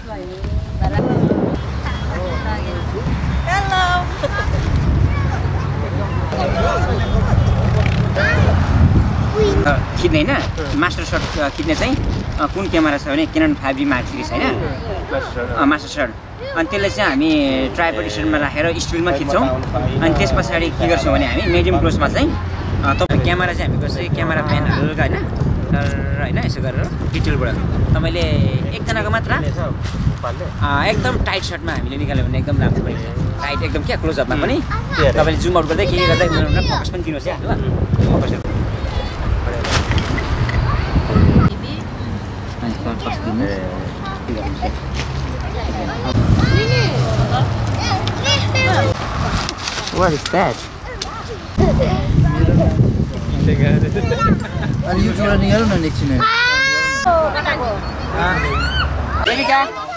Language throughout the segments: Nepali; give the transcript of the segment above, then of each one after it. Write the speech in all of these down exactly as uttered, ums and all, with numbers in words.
खिच्ने हैन मास्टर शट खिच्ने चाहिँ कुन क्यामेरा छ भने Canon five D mark three हैन मास्टर शट अनि त्यसले चाहिँ हामी ट्राइपड स्ट्यान्डमा राखेर स्टिलमा खिच्छौँ अनि त्यस पछाडि के गर्छौँ भने हामी मिडियम क्लोजमा चाहिँ तपाईँ क्यामेरा चाहिँ हामी कसै क्यामेरा फ्यानहरू होइन होइन यसो गरेर डिटेलबाट तपाईँले एकजनाको मात्र एकदम टाइट सर्टमा हामीले निकाल्यो भने एकदम राम्रो परेको टाइट एकदम क्या क्लोजअपमा पनि तपाईँले जुम आउट गर्दै के गर्दै फोकस पनि दिनुहोस् है ल focus What is that? And you two running around next to me. Erika.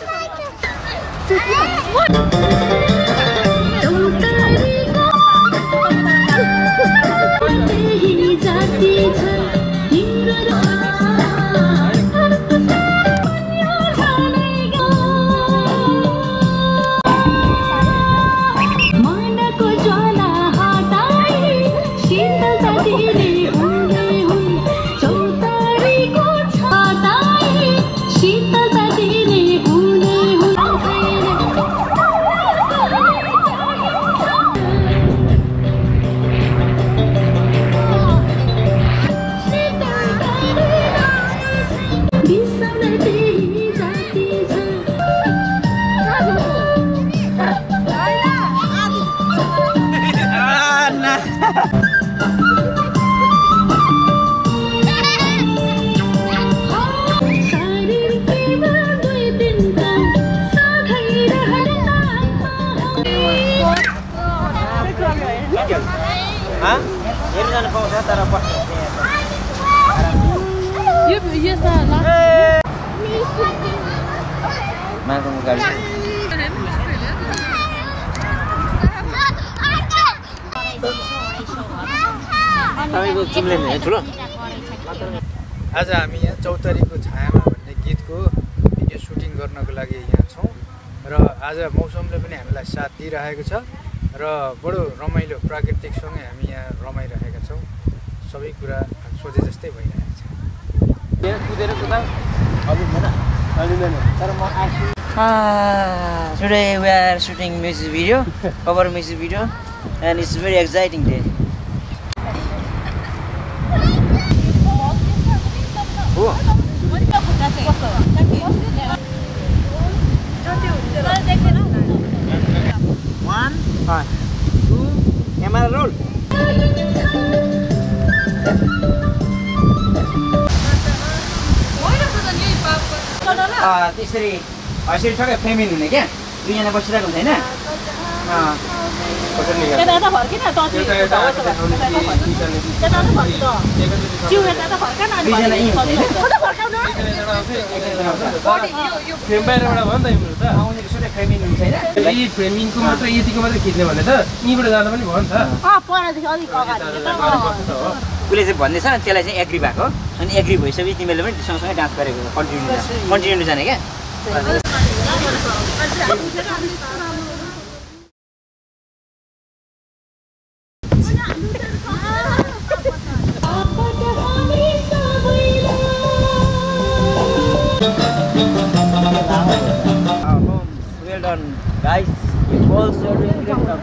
Hah? Ini jangan kau saya taruh pas. Iya, iya salah. Mana kamu kali? Kami itu jumlah ni, tu loh. आज हामी यहाँ चौतारीको छायामा भन्ने गीतको भिडियो सुटिङ गर्नको लागि यहाँ छौँ र आज मौसमले पनि हामीलाई साथ दिइरहेको छ र बडो रमाइलो प्राकृतिकसँगै हामी यहाँ रमाइरहेका छौँ सबै कुरा सोचे जस्तै भइरहेको छ Today we are shooting music video, cover music video, and it's very exciting day. One, five, two, camera roll. त्यसरी यसरी ठक्कै फ्रेमिङ हुने क्या दुईजना बसिरहेको हुन्छ होइन फ्रेमिङको मात्र यतिको मात्रै खिच्ने भने त यहीँबाट जाँदा पनि भयो नि त उसले चाहिँ भन्दैछ त्यसलाई चाहिँ एग्री भएको अनि एग्री भइसकेपछि तिमीले पनि सँगसँगै डान्स गरेको कन्टिन्यू कन्टिन्यू जाने क्या Well done, guys. You both are doing great job.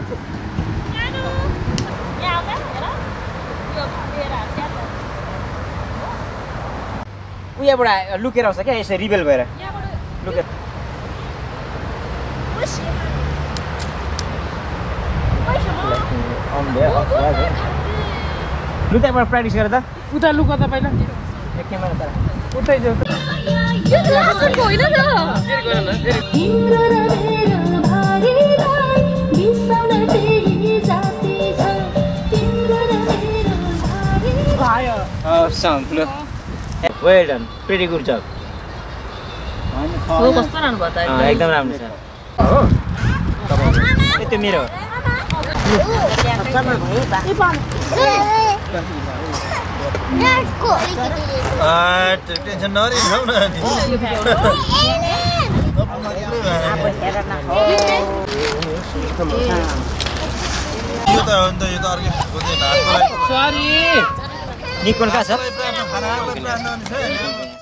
उयाबाट लुकेर आउँछ क्या यसरी रिबेल भएर लुकेर लु त्यहाँबाट प्र्याक्टिस गर त उता लुक त पहिला क्यामेरा तर उतै जाऊ song look well done pretty good job हो कस्तो राम्रो भयो त एकदम राम्रो छ हो त्यो मेरो टेन्सन नरिहाउ न यो त हो नि त यो त अर्कै खालको चाहिँ भातको लागि निकोन कहाँ छ खानालाई प्राप्त खानालाई प्राप्त